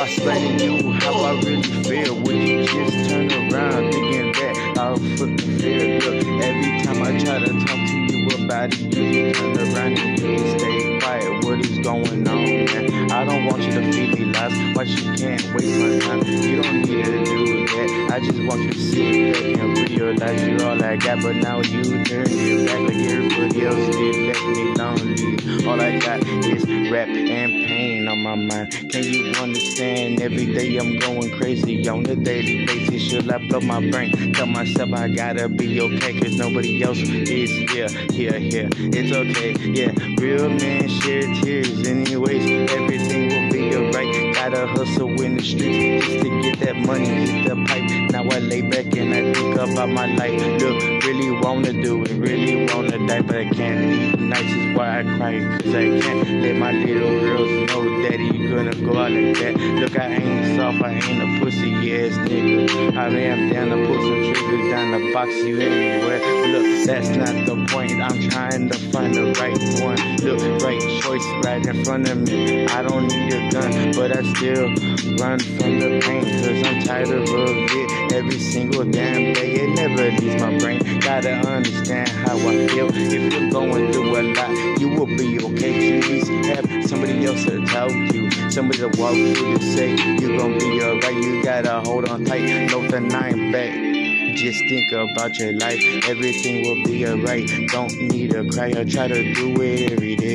explaining to you how I really feel. Would you just turn around thinking that I'll fucking feel? Look, every time I try to talk to you about it, you just turn around and you just stay quiet. What is going on, man? I don't want you to feed me lies. Why you can't waste my time? You don't need to do that. I just want you to sit back and realize you're all I got. But now you turn your back like everybody else did. Left me lonely. All I got is rap and pain on my mind. Can you understand? Every day I'm going crazy on a daily basis. Should I blow my brain? Tell myself I gotta be okay, cause nobody else is here. It's okay, yeah. Real men shed tears anyways. Everything will be alright. Gotta hustle in the streets just to get that money, hit the pipe. Now I lay back and I think about my life. Look, really wanna do it, really wanna die, but I can't. These nights is why I cry, cause I can't let my little girls know daddy gonna go out like that. Look, I ain't soft, I ain't a pussy ass nigga. I am down to pull some triggers, down to box you anywhere. Look, that's not the point. I'm trying to find the right one. Look, right choice right in front of me. I don't need a gun, but I still run from the pain, cause I'm tired of it every single damn day. It never leaves my brain. Gotta understand how I feel. If you're going through a lot, you will be okay. Please have somebody else to talk to, somebody to walk through to say you're gonna be alright. You gotta hold on tight, note the 9 back. Just think about your life, everything will be alright. Don't need to cry or try to do it every day.